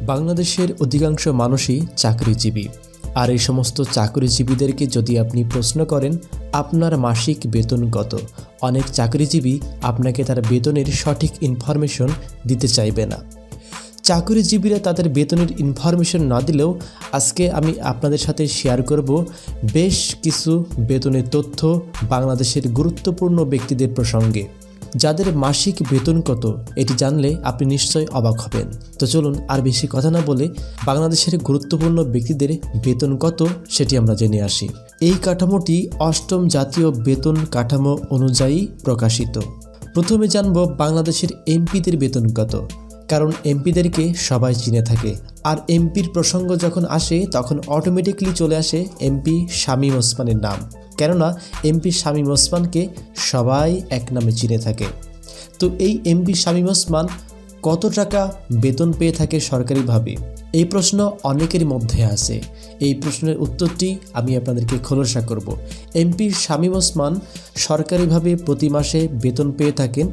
বাংলাদেশের অধিকাংশ মানুষই চাকরিজীবী। আর এই সমস্ত চাকরিজীবীদেরকে যদি আপনি প্রশ্ন করেন আপনার মাসিক বেতন কত, অনেক চাকরিজীবী আপনাকে তার বেতনের সঠিক ইনফরমেশন দিতে চাইবে না। চাকরিজীবীরা তাদের বেতনের ইনফরমেশন না দিলেও আজকে আমি আপনাদের সাথে শেয়ার করব বেশ কিছু বেতনের তথ্য বাংলাদেশের গুরুত্বপূর্ণ ব্যক্তিদের প্রসঙ্গে। যাদের মাসিক বেতন কত এটি জানলে আপনি নিশ্চয়ই অবাক হবেন। তো চলুন আর বেশি কথা না বলে বাংলাদেশের গুরুত্বপূর্ণ ব্যক্তিদের বেতন কত সেটি আমরা জেনে আসি। এই কাঠামোটি অষ্টম জাতীয় বেতন কাঠামো অনুযায়ী প্রকাশিত। প্রথমে জানব বাংলাদেশের এমপিদের বেতন কত, কারণ এমপিদেরকে সবাই চিনে থাকে। আর এমপির প্রসঙ্গ যখন আসে তখন অটোমেটিকলি চলে আসে এমপি শামীম ওসমানের নাম, কেননা এমপি শামীম ওসমানকে সবাই এক নামে চিনে থাকে। তো এই এমপি শামীম ওসমান কত টাকা বেতন পেয়ে থাকে সরকারিভাবে, এই প্রশ্ন অনেকের মধ্যে আছে। এই প্রশ্নের উত্তরটি আমি আপনাদেরকে খোলসা করব। এমপি শামীম ওসমান সরকারিভাবে প্রতি মাসে বেতন পেয়ে থাকেন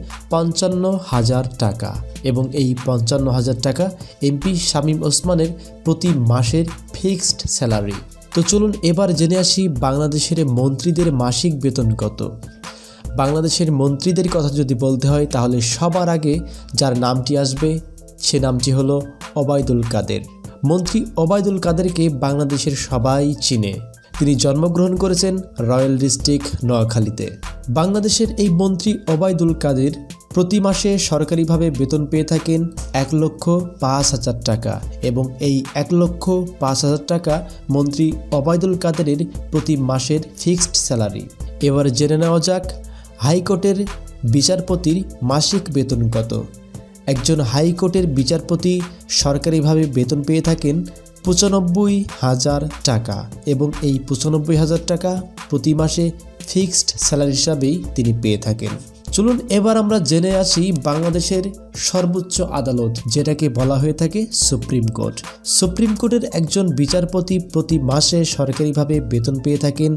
৫৫,০০০ টাকা, এবং এই ৫৫,০০০ টাকা এমপি শামীম ওসমানের প্রতি মাসের ফিক্সড স্যালারি। তো চলুন এবার জেনে আসি বাংলাদেশের মন্ত্রীদের মাসিক বেতন কত। বাংলাদেশের মন্ত্রীদের কথা যদি বলতে হয় তাহলে সবার আগে যার নামটি আসবে সে নামটি হলো ওবায়দুল কাদের। মন্ত্রী ওবায়দুল কাদেরকে বাংলাদেশের সবাই চিনে। তিনি জন্মগ্রহণ করেছেন রয়্যাল ডিস্ট্রিক্ট নোয়াখালীতে। বাংলাদেশের এই মন্ত্রী ওবায়দুল কাদের প্রতি মাসে সরকারিভাবে বেতন পেয়ে থাকেন ১,৫০,০০০ টাকা, এবং এই ১,৫০,০০০ টাকা মন্ত্রী ওবায়দুল কাদেরের প্রতি মাসের ফিক্সড স্যালারি। এবার জেনে নেওয়া যাক হাইকোর্টের বিচারপতির মাসিক বেতন কত। একজন হাইকোর্টের বিচারপতি সরকারিভাবে বেতন পেয়ে থাকেন ৯৫,০০০ টাকা, এবং এই ৯৫,০০০ টাকা প্রতি মাসে ফিক্সড স্যালারি হিসাবেই তিনি পেয়ে থাকেন। চলুন এবার আমরা জেনে আসি বাংলাদেশের সর্বোচ্চ আদালত, যেটাকে বলা হয়ে থাকে সুপ্রিম কোর্ট। সুপ্রিম কোর্টের একজন বিচারপতি প্রতি মাসে সরকারিভাবে বেতন পেয়ে থাকেন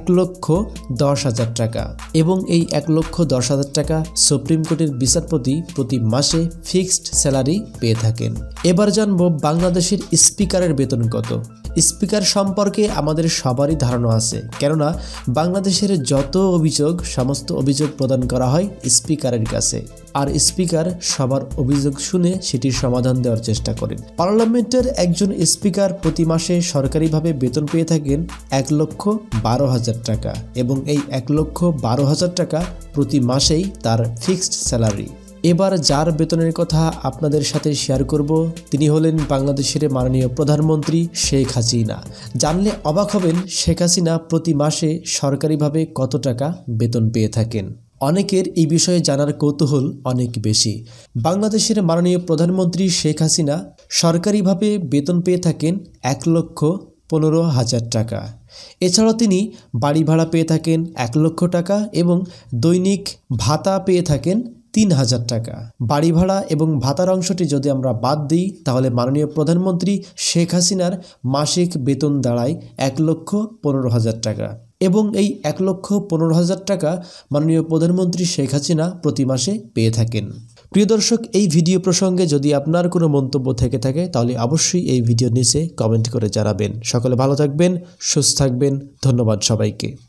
১,১০,০০০ টাকা, এবং এই ১,১০,০০০ টাকা সুপ্রিম কোর্টের বিচারপতি প্রতি মাসে ফিক্সড স্যালারি পেয়ে থাকেন। এবার জানব বাংলাদেশের স্পিকারের বেতন কত। স্পিকার সম্পর্কে আমাদের সবারই ধারণা আছে, কেননা বাংলাদেশের যত অভিযোগ সমস্ত অভিযোগ প্রদান করা হয় স্পিকারের কাছে, আর স্পিকার সবার অভিযোগ শুনে সেটির সমাধান দেওয়ার চেষ্টা করেন। পার্লামেন্টের একজন স্পিকার প্রতি মাসে সরকারিভাবে বেতন পেয়ে থাকেন ১,১২,০০০ টাকা, এবং এই ১,১২,০০০ টাকা প্রতি মাসেই তার ফিক্সড স্যালারি। এবার যার বেতনের কথা আপনাদের সাথে শেয়ার করব তিনি হলেন বাংলাদেশের মাননীয় প্রধানমন্ত্রী শেখ হাসিনা। জানলে অবাক হবেন শেখ হাসিনা প্রতি মাসে সরকারিভাবে কত টাকা বেতন পেয়ে থাকেন। অনেকের এই বিষয়ে জানার কৌতূহল অনেক বেশি। বাংলাদেশের মাননীয় প্রধানমন্ত্রী শেখ হাসিনা সরকারিভাবে বেতন পেয়ে থাকেন ১,১৫,০০০ টাকা। এছাড়াও তিনি বাড়ি ভাড়া পেয়ে থাকেন ১,০০,০০০ টাকা, এবং দৈনিক ভাতা পেয়ে থাকেন ৩,০০০ টাকা। বাড়ি ভাড়া এবং ভাতার অংশটি যদি আমরা বাদ দিই তাহলে মাননীয় প্রধানমন্ত্রী শেখ হাসিনার মাসিক বেতন দাঁড়ায় ১,১৫,০০০ টাকা, এবং এই ১,১৫,০০০ টাকা মাননীয় প্রধানমন্ত্রী শেখ হাসিনা প্রতি মাসে পেয়ে থাকেন। প্রিয় দর্শক, এই ভিডিও প্রসঙ্গে যদি আপনার কোনো মন্তব্য থেকে থাকে তাহলে অবশ্যই এই ভিডিওর নিচে কমেন্ট করে জানাবেন। সকলে ভালো থাকবেন, সুস্থ থাকবেন। ধন্যবাদ সবাইকে।